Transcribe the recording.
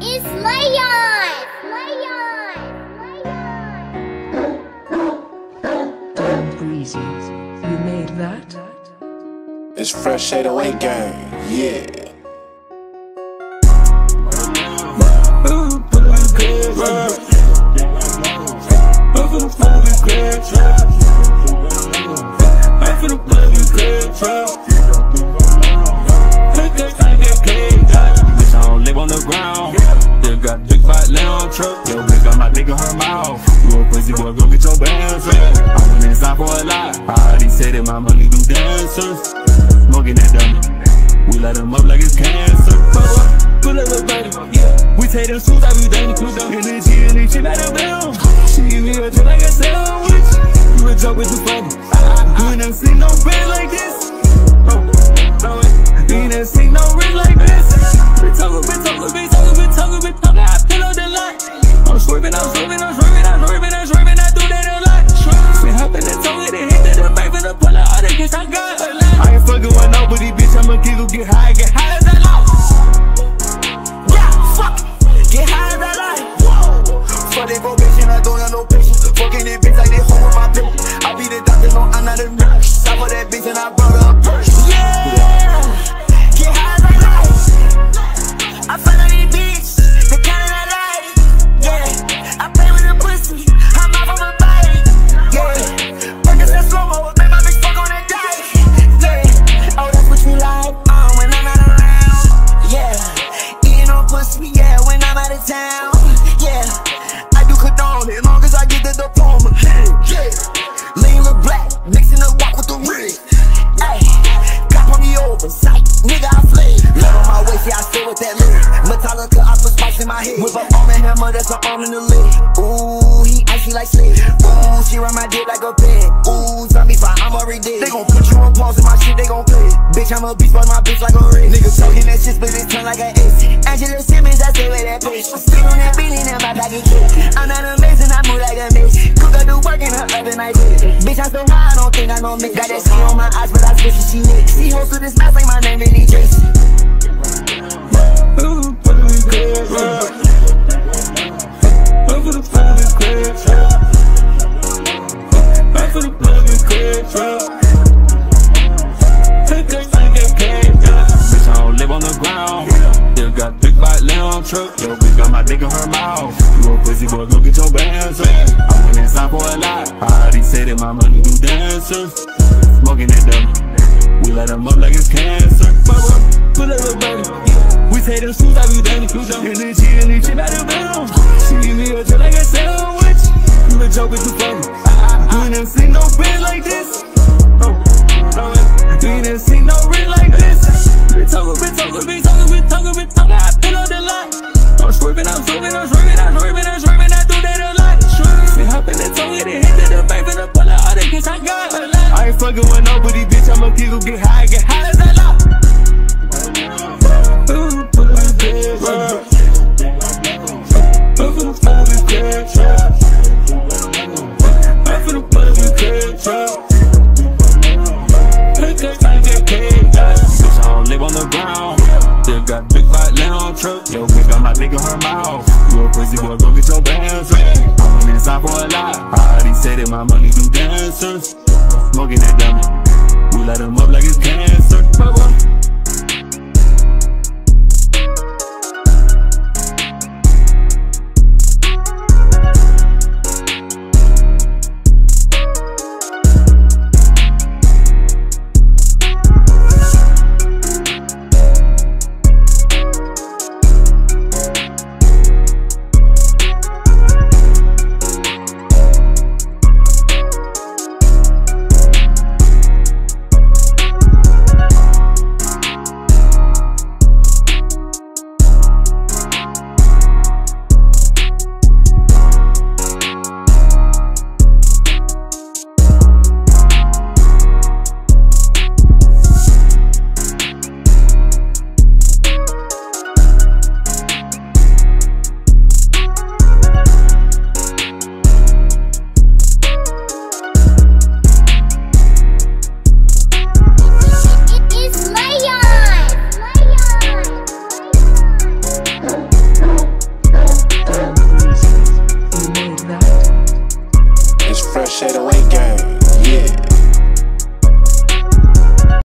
It's Leqn. Wheezy, you made that? It's fresh 808 gang, yeah. Bitch, I don't live on the ground. Still got big fat land on truck. Yo, bitch got my dick in her mouth. You a pussy boy, go get your bands up. I went inside for a lot. I already said that my money do dancers. Smoking that dummy. We light them up like it's cancer. Pull up a body. We take them suits, I be dating. And then she like a bell. She give me a drink like a sandwich. You a joke with the phone. You ain't never seen no bed like this. You ain't never seen no ring like this. Bitch, talk, I fill up the line. I'm swerving, I do that a lot. Been hopping and talking, they hit to the back for the pull out all the kids I got. I ain't fucking with nobody, bitch, I'ma get high as I like. Yeah, fuck it, get high as I like. Fuck that probation, I don't have no patience. Fucking that bitch like they home with my bitch. I be the doctor, no, I'm not a nurse. I bought that bitch and I brought her a purse. Yeah, get high as I like. I fuck on these bitch, the kind I like. Yeah, I play with a pussy, I'm off of a body. Yeah, working that slow-mo, make my bitch fuck on that diet. Yeah, oh that's what you like, when I'm not around. Yeah, eating on pussy, yeah, when I'm out of town. Yeah, I do condone it, as long as I get the diploma. Yeah, lean look black, mixing the walk with the rig. Ay, cop on the oversight, nigga I flay. Love on my waist, yeah I stay with that lid. Metallica, I put spice in my head. Whip up on the hammer, that's an arm in the lid. Ooh, he icy like slick. Ooh, she run my dick like a pig. Ooh, zombie fight, I'm already dead. They gon' put you on pause and my shit, they gon' play. Bitch, I'm a beast, but my bitch like a red. Nigga talking that shit, split it turn like an ace. Angela Simmons, I stay with that bitch. Still on that beanie, now my pocket kick. I'm not amazing, I move like a bitch. Cook up the work in her other night. Bitch, I'm so high, I don't think I gon' mix. Got that skin on my eyes, but I switch it, she licks. She hoes to this mouth like my name, Vinny Jason. Ooh, put it in good, over the plug is clear, over the plug is clear, bitch, I don't live on the ground. Still got big fat land on truck. Yo, bitch got my dick in her mouth. You a pussy boy, go get your bands up. I went inside for a lot. I already said that my money do dancers. Smoking that dummy. We light them up like it's cancer. Pull up a baby. We take them suits, I be dating. And then she by the bell. She give me a drink like a sandwich. You a joke with the phone. You ain't never seen no bed like this. You ain't never seen no ring like this. Bitch, talk, I fill up the line. I'm swerving, I do that a lot. Been hopping and talking, they hit to the back for the pull out all the kids I got. I ain't fucking with nobody, bitch, I'ma get high as I like. Ooh, put it in bed, over the plug is dead, over the plug is dead, bitch, I don't live on the ground. Still got big fat land on truck. Yo, bitch got my dick in her mouth. You a pussy boy, go get your bands up. I went inside for a lot. I already said that my money do dancers. Smoking that dummy. We light them up like it's cancer. fresh 808